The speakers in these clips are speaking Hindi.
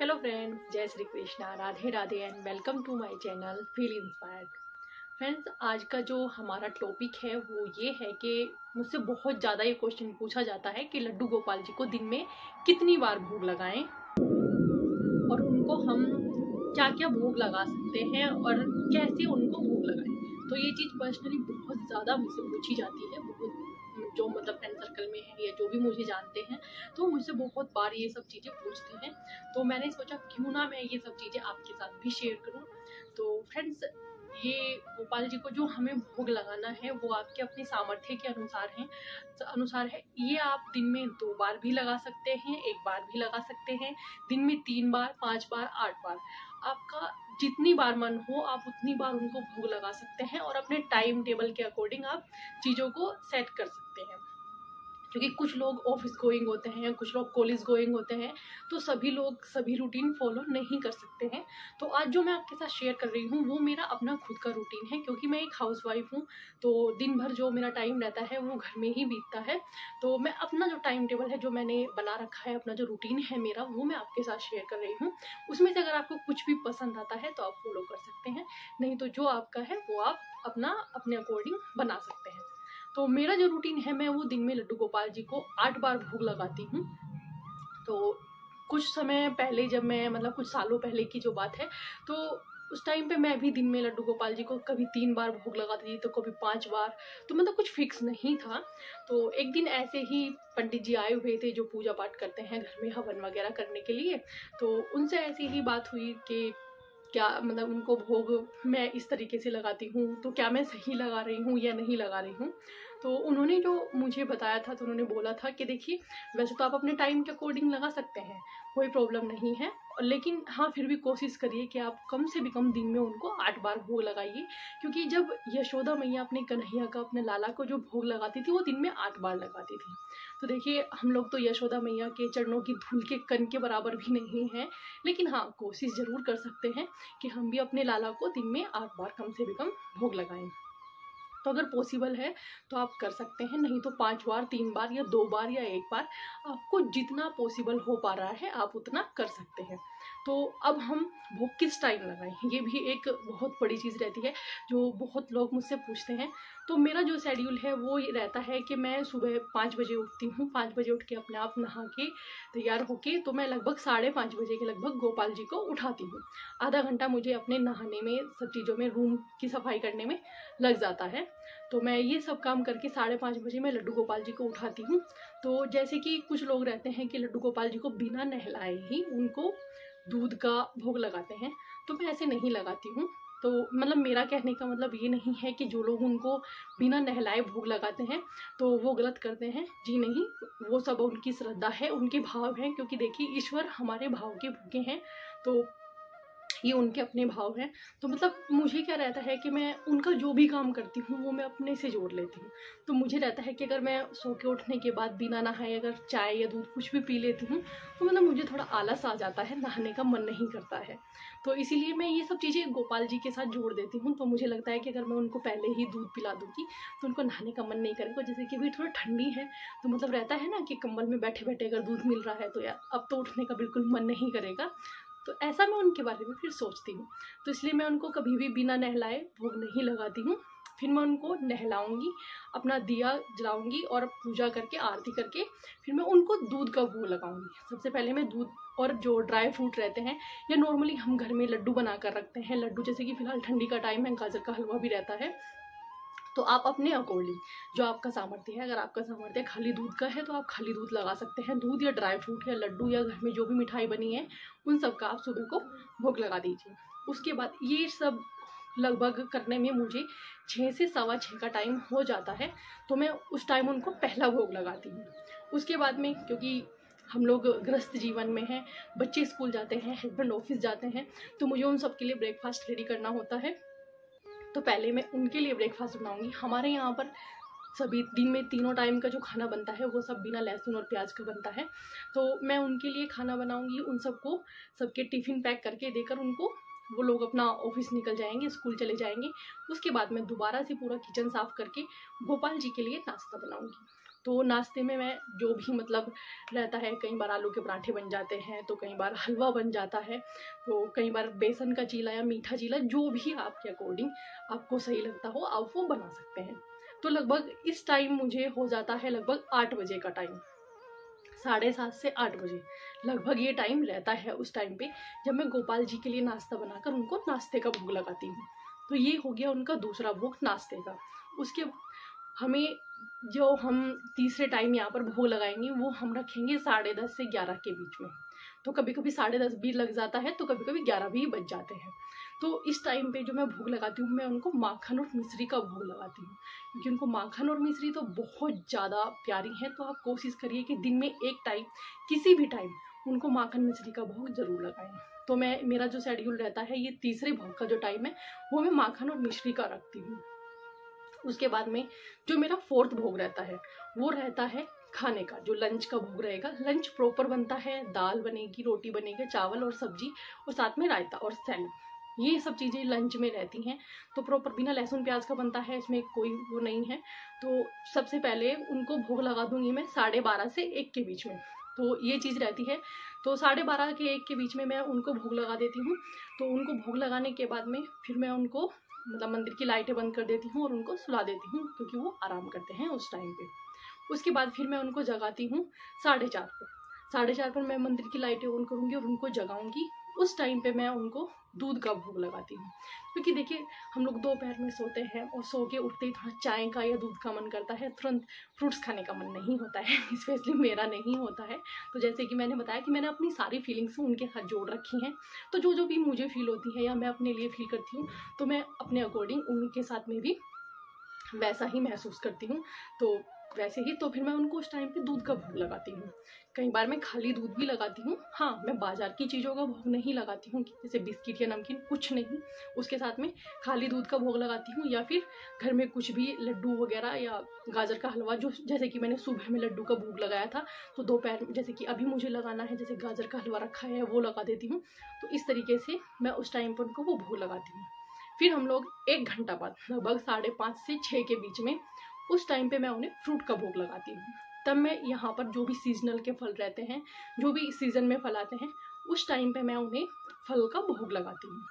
हेलो फ्रेंड्स, जय Shri Krishna, Radhe Radhe and welcome to my channel feel inspired. Friends, आज का जो हमारा टॉपिक है वो ये है कि मुझसे बहुत ज़्यादा ये क्वेश्चन पूछा जाता है कि लड्डू गोपाल जी को दिन में कितनी बार भोग लगाएं और उनको हम क्या क्या भोग लगा सकते हैं और कैसे उनको भोग लगाएं। तो ये चीज़ पर्सनली बहुत ज़्यादा मुझसे पूछी जाती है। बहुत जो मतलब फ्रेंड सर्कल में है या जो भी मुझे जानते हैं तो मुझसे बहुत बार ये सब चीज़ें पूछते हैं। तो मैंने सोचा क्यों ना मैं ये सब चीज़ें आपके साथ भी शेयर करूं। तो फ्रेंड्स, ये गोपाल जी को जो हमें भोग लगाना है वो आपके अपने सामर्थ्य के अनुसार है। ये आप दिन में 2 बार भी लगा सकते हैं, 1 बार भी लगा सकते हैं, दिन में 3 बार, 5 बार, 8 बार, आपका जितनी बार मन हो आप उतनी बार उनको भोग लगा सकते हैं और अपने टाइम टेबल के अकॉर्डिंग आप चीज़ों को सेट कर सकते हैं। क्योंकि कुछ लोग ऑफिस गोइंग होते हैं, कुछ लोग कॉलेज गोइंग होते हैं, तो सभी लोग सभी रूटीन फॉलो नहीं कर सकते हैं। तो आज जो मैं आपके साथ शेयर कर रही हूँ वो मेरा अपना खुद का रूटीन है, क्योंकि मैं एक हाउसवाइफ हूँ। तो दिन भर जो मेरा टाइम रहता है वो घर में ही बीतता है। तो मैं अपना जो टाइम टेबल है, जो मैंने बना रखा है, अपना जो रूटीन है मेरा, वो मैं आपके साथ शेयर कर रही हूँ। उसमें से अगर आपको कुछ भी पसंद आता है तो आप फॉलो कर सकते हैं, नहीं तो जो आपका है वो आप अपने अकॉर्डिंग बना सकते हैं। तो मेरा जो रूटीन है, मैं वो दिन में लड्डू गोपाल जी को 8 बार भोग लगाती हूँ। तो कुछ समय पहले, जब मैं मतलब कुछ सालों पहले की जो बात है, तो उस टाइम पे मैं भी दिन में लड्डू गोपाल जी को कभी 3 बार भोग लगाती थी तो कभी 5 बार। तो मतलब कुछ फिक्स नहीं था। तो एक दिन ऐसे ही पंडित जी आए हुए थे जो पूजा पाठ करते हैं घर में हवन वगैरह करने के लिए। तो उनसे ऐसी ही बात हुई कि क्या मतलब उनको भोग मैं इस तरीके से लगाती हूँ तो क्या मैं सही लगा रही हूँ या नहीं लगा रही हूँ। तो उन्होंने जो मुझे बताया था, तो उन्होंने बोला था कि देखिए, वैसे तो आप अपने टाइम के अकॉर्डिंग लगा सकते हैं, कोई प्रॉब्लम नहीं है, लेकिन हाँ फिर भी कोशिश करिए कि आप कम से भी कम दिन में उनको 8 बार भोग लगाइए। क्योंकि जब यशोदा मैया अपने कन्हैया का, अपने लाला को जो भोग लगाती थी वो दिन में 8 बार लगाती थी। तो देखिए, हम लोग तो यशोदा मैया के चरणों की धूल के कण के बराबर भी नहीं हैं, लेकिन हाँ कोशिश ज़रूर कर सकते हैं कि हम भी अपने लाला को दिन में 8 बार कम से भी कम भोग लगाएं। तो अगर पॉसिबल है तो आप कर सकते हैं, नहीं तो 5 बार, 3 बार या 2 बार या 1 बार, आपको जितना पॉसिबल हो पा रहा है आप उतना कर सकते हैं। तो अब हम भोग किस टाइम लगाएं, ये भी एक बहुत बड़ी चीज़ रहती है जो बहुत लोग मुझसे पूछते हैं। तो मेरा जो शेड्यूल है वो ये रहता है कि मैं सुबह 5 बजे उठती हूँ। 5 बजे उठ के अपने आप नहा के तैयार होके तो मैं लगभग 5:30 बजे के लगभग गोपाल जी को उठाती हूँ। आधा घंटा मुझे अपने नहाने में, सब चीज़ों में, रूम की सफाई करने में लग जाता है। तो मैं ये सब काम करके 5:30 बजे मैं लड्डू गोपाल जी को उठाती हूँ। तो जैसे कि कुछ लोग रहते हैं कि लड्डू गोपाल जी को बिना नहलाए ही उनको दूध का भोग लगाते हैं, तो मैं ऐसे नहीं लगाती हूँ। तो मतलब मेरा कहने का मतलब ये नहीं है कि जो लोग उनको बिना नहलाए भोग लगाते हैं तो वो गलत करते हैं, जी नहीं, वो सब उनकी श्रद्धा है, उनके भाव हैं। क्योंकि देखिए, ईश्वर हमारे भाव के भूखे हैं, तो ये उनके अपने भाव हैं। तो मतलब मुझे क्या रहता है कि मैं उनका जो भी काम करती हूँ वो मैं अपने से जोड़ लेती हूँ। तो मुझे रहता है कि अगर मैं सो के उठने के बाद बिना नहाए अगर चाय या दूध कुछ भी पी लेती हूँ तो मतलब मुझे थोड़ा आलस आ जाता है, नहाने का मन नहीं करता है। तो इसीलिए मैं ये सब चीज़ें गोपाल जी के साथ जोड़ देती हूँ। तो मुझे लगता है कि अगर मैं उनको पहले ही दूध पिला दूँगी तो उनको नहाने का मन नहीं करेगा। जैसे कि अभी थोड़ा ठंडी है तो मतलब रहता है ना कि कंबल में बैठे बैठे अगर दूध मिल रहा है तो यार अब तो उठने का बिल्कुल मन नहीं करेगा। तो ऐसा मैं उनके बारे में फिर सोचती हूँ। तो इसलिए मैं उनको कभी भी बिना नहलाए भोग नहीं लगाती हूँ। फिर मैं उनको नहलाऊंगी, अपना दिया जलाऊंगी और पूजा करके, आरती करके, फिर मैं उनको दूध का भोग लगाऊंगी। सबसे पहले मैं दूध और जो ड्राई फ्रूट रहते हैं, या नॉर्मली हम घर में लड्डू बना कर रखते हैं, लड्डू जैसे कि फ़िलहाल ठंडी का टाइम है, गाजर का हलवा भी रहता है। तो आप अपने अकॉर्डिंग जो आपका सामर्थ्य है, अगर आपका सामर्थ्य खाली दूध का है तो आप खाली दूध लगा सकते हैं। दूध या ड्राई फ्रूट या लड्डू या घर में जो भी मिठाई बनी है उन सब का आप सुबह को भोग लगा दीजिए। उसके बाद ये सब लगभग करने में मुझे 6 से 6:15 का टाइम हो जाता है। तो मैं उस टाइम उनको पहला भोग लगाती हूँ। उसके बाद में, क्योंकि हम लोग गृहस्थ जीवन में हैं, बच्चे स्कूल जाते हैं, हस्बैंड ऑफिस जाते हैं, तो मुझे उन सब के लिए ब्रेकफास्ट रेडी करना होता है। तो पहले मैं उनके लिए ब्रेकफास्ट बनाऊंगी। हमारे यहाँ पर सभी दिन में तीनों टाइम का जो खाना बनता है वो सब बिना लहसुन और प्याज का बनता है। तो मैं उनके लिए खाना बनाऊंगी, उन सबको सबके टिफ़िन पैक करके देकर उनको, वो लोग अपना ऑफिस निकल जाएंगे, स्कूल चले जाएंगे। उसके बाद मैं दोबारा से पूरा किचन साफ़ करके गोपाल जी के लिए नाश्ता बनाऊंगी। तो नाश्ते में मैं जो भी मतलब रहता है, कई बार आलू के पराठे बन जाते हैं, तो कई बार हलवा बन जाता है, तो कई बार बेसन का चीला या मीठा चीला, जो भी आपके अकॉर्डिंग आपको सही लगता हो आप वो बना सकते हैं। तो लगभग इस टाइम मुझे हो जाता है लगभग 8 बजे का टाइम, 7:30 से 8 बजे लगभग ये टाइम रहता है। उस टाइम पे जब मैं गोपाल जी के लिए नाश्ता बनाकर उनको नाश्ते का भोग लगाती हूँ। तो ये हो गया उनका दूसरा भोग नाश्ते का। उसके हमें जो हम तीसरे टाइम यहाँ पर भोग लगाएंगे वो हम रखेंगे 10:30 से 11 के बीच में। तो कभी कभी 10:30 भी लग जाता है, तो कभी कभी 11 भी बज जाते हैं। तो इस टाइम पे जो मैं भोग लगाती हूँ, मैं उनको माखन और मिश्री का भोग लगाती हूँ, क्योंकि उनको माखन और मिश्री तो बहुत ज़्यादा प्यारी है। तो आप कोशिश करिए कि दिन में एक टाइम, किसी भी टाइम उनको माखन मिश्री का भोग जरूर लगाएं। तो मेरा जो शेड्यूल रहता है, ये तीसरे भोग का जो टाइम है वो मैं माखन और मिश्री का रखती हूँ। उसके बाद में जो मेरा 4th भोग रहता है वो रहता है खाने का, जो लंच का भोग रहेगा। लंच प्रॉपर बनता है, दाल बनेगी, रोटी बनेगी, चावल और सब्जी, और साथ में रायता और सैलड, ये सब चीज़ें लंच में रहती हैं। तो प्रॉपर बिना लहसुन प्याज का बनता है, इसमें कोई वो नहीं है। तो सबसे पहले उनको भोग लगा दूंगी मैं 12:30 से 1 के बीच में। तो ये चीज़ रहती है। तो 12:30 के 1 के बीच में मैं उनको भोग लगा देती हूँ। तो उनको भोग लगाने के बाद में फिर मैं उनको मतलब मंदिर की लाइटें बंद कर देती हूँ और उनको सुला देती हूँ, क्योंकि वो आराम करते हैं उस टाइम पे। उसके बाद फिर मैं उनको जगाती हूँ 4:30 पर। 4:30 पर मैं मंदिर की लाइटें ऑन करूँगी और उनको जगाऊंगी। उस टाइम पे मैं उनको दूध का भोग लगाती हूँ, क्योंकि देखिए हम लोग दोपहर में सोते हैं और सो के उठते ही थोड़ा चाय का या दूध का मन करता है, तुरंत फ्रूट्स खाने का मन नहीं होता है। स्पेशली मेरा नहीं होता है। तो जैसे कि मैंने बताया कि मैंने अपनी सारी फीलिंग्स उनके साथ जोड़ रखी हैं। तो जो जो भी मुझे फील होती है या मैं अपने लिए फील करती हूँ, तो मैं अपने अकॉर्डिंग उनके साथ में भी वैसा ही महसूस करती हूँ। तो वैसे ही तो फिर मैं उनको उस टाइम पे दूध का भोग लगाती हूँ। कई बार मैं खाली दूध भी लगाती हूँ। हाँ, मैं बाजार की चीज़ों का भोग नहीं लगाती हूँ, जैसे बिस्किट या नमकीन, कुछ नहीं। उसके साथ में खाली दूध का भोग लगाती हूँ, या फिर घर में कुछ भी लड्डू वगैरह या गाजर का हलवा, जो जैसे कि मैंने सुबह में लड्डू का भोग लगाया था, तो दोपहर जैसे कि अभी मुझे लगाना है, जैसे गाजर का हलवा रखा है वो लगा देती हूँ। तो इस तरीके से मैं उस टाइम पर उनको वो भोग लगाती हूँ। फिर हम लोग 1 घंटा बाद लगभग 5:30 से 6 के बीच में, उस टाइम पे मैं उन्हें फ्रूट का भोग लगाती हूँ। तब मैं यहाँ पर जो भी सीजनल के फल रहते हैं, जो भी सीजन में फल आते हैं, उस टाइम पे मैं उन्हें फल का भोग लगाती हूँ।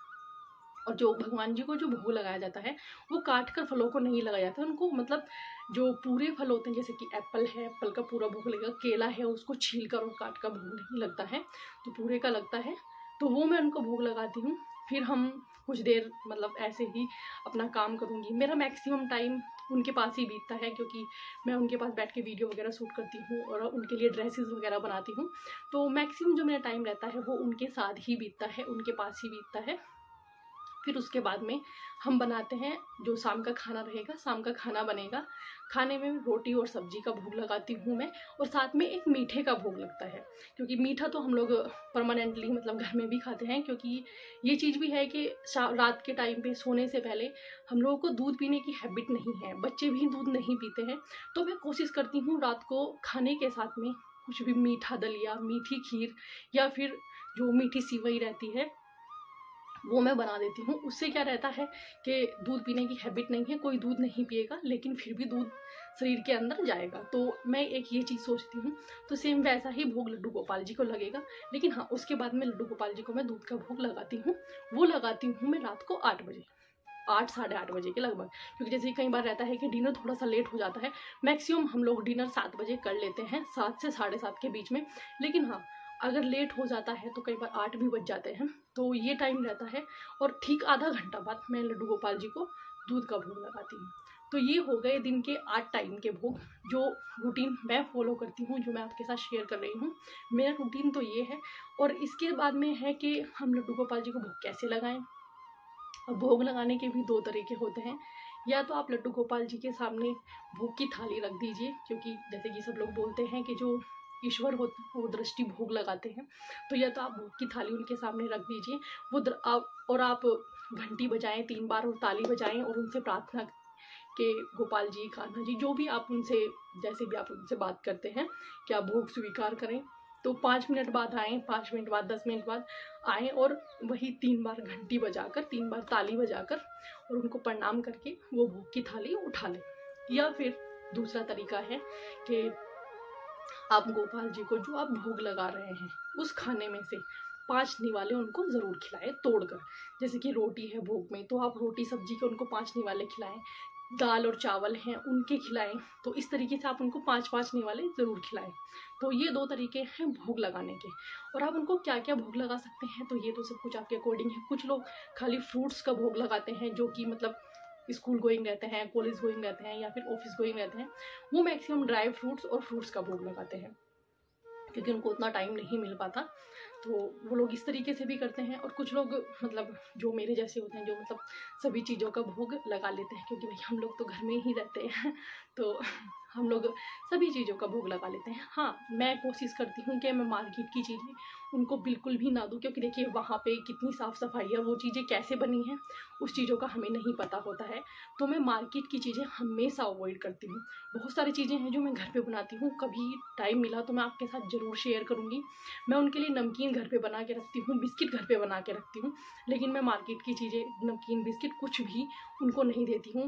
और जो भगवान जी को जो भोग लगाया जाता है वो काट कर फलों को नहीं लगाया जाता, उनको मतलब जो पूरे फल होते हैं, जैसे कि एप्पल है, एप्पल का पूरा भोग लगेगा, केला है उसको छील कर और काट कर भोग नहीं लगता है, तो पूरे का लगता है। तो वो मैं उनको भोग लगाती हूँ। फिर हम कुछ देर मतलब ऐसे ही अपना काम करूँगी। मेरा मैक्सिमम टाइम उनके पास ही बीतता है, क्योंकि मैं उनके पास बैठ के वीडियो वगैरह शूट करती हूँ और उनके लिए ड्रेसेस वगैरह बनाती हूँ। तो मैक्सिमम जो मेरा टाइम रहता है वो उनके साथ ही बीतता है, उनके पास ही बीतता है। फिर उसके बाद में हम बनाते हैं जो शाम का खाना रहेगा, शाम का खाना बनेगा। खाने में रोटी और सब्जी का भोग लगाती हूँ मैं, और साथ में एक मीठे का भोग लगता है, क्योंकि मीठा तो हम लोग परमानेंटली मतलब घर में भी खाते हैं, क्योंकि ये चीज़ भी है कि रात के टाइम पे सोने से पहले हम लोगों को दूध पीने की हैबिट नहीं है, बच्चे भी दूध नहीं पीते हैं। तो मैं कोशिश करती हूँ रात को खाने के साथ में कुछ भी मीठा दलिया, मीठी खीर, या फिर जो मीठी सिवई रहती है वो मैं बना देती हूँ। उससे क्या रहता है कि दूध पीने की हैबिट नहीं है, कोई दूध नहीं पिएगा, लेकिन फिर भी दूध शरीर के अंदर जाएगा। तो मैं एक ये चीज़ सोचती हूँ। तो सेम वैसा ही भोग लड्डू गोपाल जी को लगेगा, लेकिन हाँ, उसके बाद में लड्डू गोपाल जी को मैं दूध का भोग लगाती हूँ। वो लगाती हूँ मैं रात को 8 बजे, 8 साढ़े 8 बजे के लगभग, क्योंकि जैसे कई बार रहता है कि डिनर थोड़ा सा लेट हो जाता है। मैक्सिमम हम लोग डिनर 7 बजे कर लेते हैं, 7 से 7:30 के बीच में। लेकिन हाँ, अगर लेट हो जाता है तो कई बार 8 भी बज जाते हैं। तो ये टाइम रहता है, और ठीक आधा घंटा बाद मैं लड्डू गोपाल जी को दूध का भोग लगाती हूँ। तो ये हो गए दिन के 8 टाइम के भोग, जो रूटीन मैं फॉलो करती हूँ, जो मैं आपके साथ शेयर कर रही हूँ। मेरा रूटीन तो ये है। और इसके बाद में है कि हम लड्डू गोपाल जी को भोग कैसे लगाएं। अब भोग लगाने के भी 2 तरीके होते हैं। या तो आप लड्डू गोपाल जी के सामने भोग की थाली रख दीजिए, क्योंकि जैसे कि सब लोग बोलते हैं कि जो ईश्वर होते हैं वो दृष्टि भोग लगाते हैं। तो या तो आप भोग की थाली उनके सामने रख दीजिए, आप घंटी बजाएं 3 बार और ताली बजाएं और उनसे प्रार्थना कि गोपाल जी, कान्हा जी, जो भी आप उनसे, जैसे भी आप उनसे बात करते हैं, कि आप भोग स्वीकार करें। तो 5 मिनट बाद आएँ, 5 मिनट बाद, 10 मिनट बाद आएँ, और वही 3 बार घंटी बजाकर, 3 बार ताली बजाकर और उनको प्रणाम करके वो भोग की थाली उठा लें। या फिर दूसरा तरीका है कि आप गोपाल जी को जो आप भोग लगा रहे हैं उस खाने में से 5 निवाले उनको ज़रूर खिलाएं तोड़कर। जैसे कि रोटी है भोग में तो आप रोटी सब्जी के उनको 5 निवाले खिलाएं, दाल और चावल हैं उनके खिलाएं। तो इस तरीके से आप उनको 5-5 निवाले ज़रूर खिलाएं। तो ये 2 तरीके हैं भोग लगाने के। और आप उनको क्या क्या भोग लगा सकते हैं तो ये तो सब कुछ आपके अकॉर्डिंग है। कुछ लोग खाली फ्रूट्स का भोग लगाते हैं जो कि मतलब स्कूल गोइंग रहते हैं, कॉलेज गोइंग रहते हैं या फिर ऑफिस गोइंग रहते हैं, वो मैक्सिमम ड्राई फ्रूट्स और फ्रूट्स का भोग लगाते हैं क्योंकि उनको उतना टाइम नहीं मिल पाता। तो वो लोग इस तरीके से भी करते हैं। और कुछ लोग मतलब जो मेरे जैसे होते हैं जो मतलब सभी चीज़ों का भोग लगा लेते हैं, क्योंकि भाई हम लोग तो घर में ही रहते हैं तो हम लोग सभी चीज़ों का भोग लगा लेते हैं। हाँ, मैं कोशिश करती हूँ कि मैं मार्केट की चीज़ें उनको बिल्कुल भी ना दूँ, क्योंकि देखिए वहाँ पे कितनी साफ़ सफाई है, वो चीज़ें कैसे बनी हैं उस चीज़ों का हमें नहीं पता होता है। तो मैं मार्केट की चीज़ें हमेशा अवॉइड करती हूँ। बहुत सारी चीज़ें हैं जो मैं घर पे बनाती हूँ, कभी टाइम मिला तो मैं आपके साथ ज़रूर शेयर करूँगी। मैं उनके लिए नमकीन घर पे बना के रखती हूँ, बिस्किट घर पे बना के रखती हूँ, लेकिन मैं मार्केट की चीज़ें नमकीन बिस्किट कुछ भी उनको नहीं देती हूँ।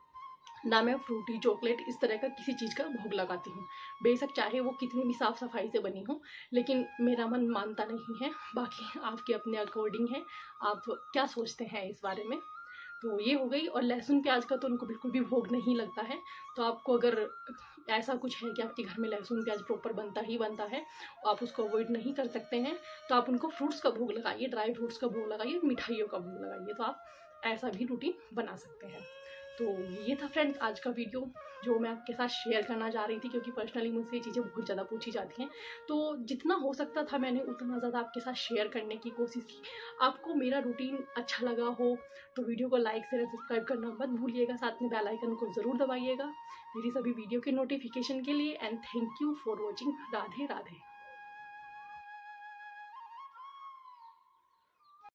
ना मैं फ्रूटी चॉकलेट इस तरह का किसी चीज़ का भोग लगाती हूँ, बेशक चाहे वो कितनी भी साफ़ सफाई से बनी हो, लेकिन मेरा मन मानता नहीं है। बाकी आपके अपने अकॉर्डिंग है, आप क्या सोचते हैं इस बारे में। तो ये हो गई। और लहसुन प्याज का तो उनको बिल्कुल भी भोग नहीं लगता है। तो आपको अगर ऐसा कुछ है कि आपके घर में लहसुन प्याज प्रॉपर बनता ही बनता है, आप उसको अवॉइड नहीं कर सकते हैं, तो आप उनको फ्रूट्स का भोग लगाइए, ड्राई फ्रूट्स का भोग लगाइए, मिठाइयों का भोग लगाइए। तो आप ऐसा भी रूटीन बना सकते हैं। तो ये था फ्रेंड्स आज का वीडियो जो मैं आपके साथ शेयर करना चाह रही थी, क्योंकि पर्सनली मुझसे ये चीज़ें बहुत ज़्यादा पूछी जाती हैं। तो जितना हो सकता था मैंने उतना ज़्यादा आपके साथ शेयर करने की कोशिश की। आपको मेरा रूटीन अच्छा लगा हो तो वीडियो को लाइक शेयर सब्सक्राइब करना मत भूलिएगा, साथ में बेल आइकन को ज़रूर दबाइएगा मेरी सभी वीडियो के नोटिफिकेशन के लिए। And thank you for watching. Radhe Radhe.